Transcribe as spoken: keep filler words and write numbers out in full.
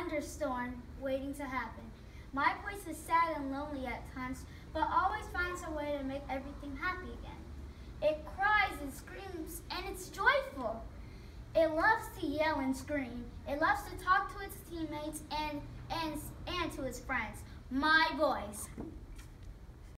thunderstorm waiting to happen. My voice is sad and lonely at times, but always finds a way to make everything happy again. It cries and screams, and it's joyful. It loves to yell and scream. It loves to talk to its teammates and, and, and to its friends. My voice.